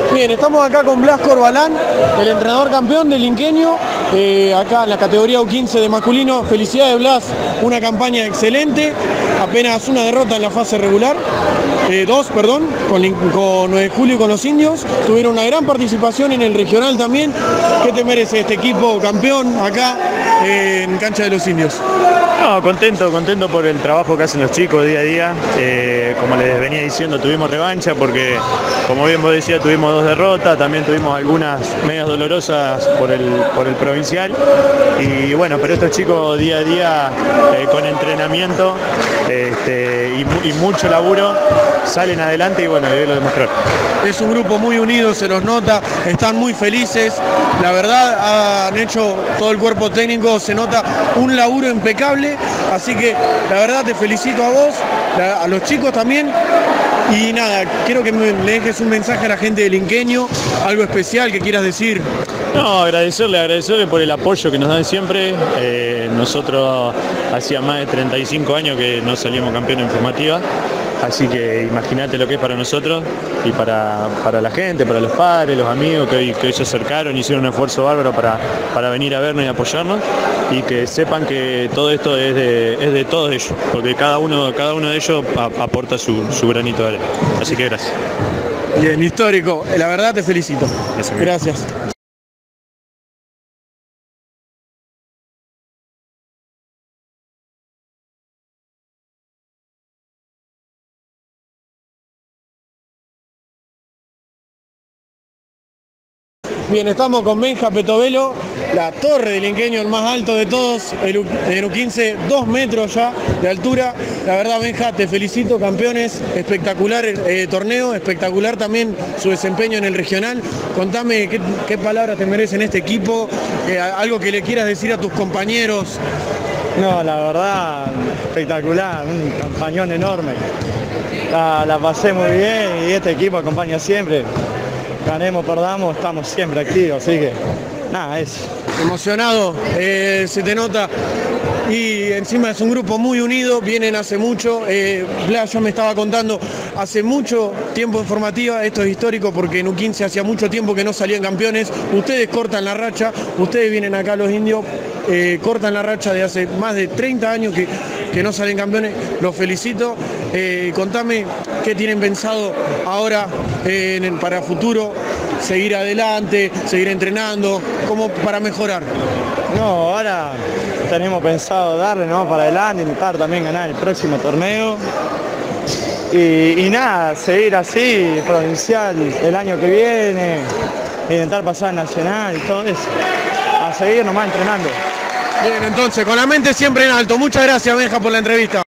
Bien, estamos acá con Blas Corbalán, el entrenador campeón del Inqueño, acá en la categoría U15 de masculino. Felicidades, Blas, una campaña excelente, apenas una derrota en la fase regular, con 9 de julio y con los indios. Tuvieron una gran participación en el regional también. ¿Qué te merece este equipo campeón acá en cancha de los indios? No, contento por el trabajo que hacen los chicos día a día. Como les venía diciendo, tuvimos revancha porque, como bien vos decías, tuvimos 2 derrotas, también tuvimos algunas medias dolorosas por el provincial. Y bueno, pero estos chicos día a día, con entrenamiento y mucho laburo, salen adelante y bueno, hoy lo demostraron. Es un grupo muy unido, se los nota, están muy felices. La verdad, han hecho todo el cuerpo técnico, se nota un laburo impecable. Así que la verdad te felicito a vos, a los chicos también. Y nada, quiero que le dejes un mensaje a la gente del Inqueño, algo especial que quieras decir. No, agradecerle por el apoyo que nos dan siempre. Nosotros hacía más de 35 años que no salimos campeones en formativa. Así que imagínate lo que es para nosotros y para la gente, para los padres, los amigos que hoy se acercaron, hicieron un esfuerzo bárbaro para venir a vernos y apoyarnos, y que sepan que todo esto es de todos ellos, porque cada uno de ellos aporta su granito de arena. Así que gracias. Bien, histórico. La verdad te felicito. Gracias. Bien, estamos con Benja Petovelo, la torre del Inqueño, el más alto de todos, el U15, 2 metros ya de altura. La verdad, Benja, te felicito, campeones, espectacular torneo, espectacular también su desempeño en el regional. Contame qué palabras te merecen este equipo, algo que le quieras decir a tus compañeros. No, la verdad, espectacular, un campañón enorme. La pasé muy bien y este equipo acompaña siempre. Ganemos, perdamos, estamos siempre activos, así que nada, eso. Emocionado, se te nota. Y encima es un grupo muy unido, vienen hace mucho. Blas ya me estaba contando, hace mucho tiempo en formativa, esto es histórico porque en U15 hacía mucho tiempo que no salían campeones. Ustedes cortan la racha, ustedes vienen acá los indios, cortan la racha de hace más de 30 años que no salen campeones. Los felicito. Contame qué tienen pensado ahora para futuro, seguir adelante, seguir entrenando, como para mejorar. No, ahora tenemos pensado darle para adelante, intentar también ganar el próximo torneo. Y nada, seguir así, provincial el año que viene, intentar pasar nacional y todo eso. A seguir nomás entrenando. Bien, entonces, con la mente siempre en alto. Muchas gracias, Benja, por la entrevista.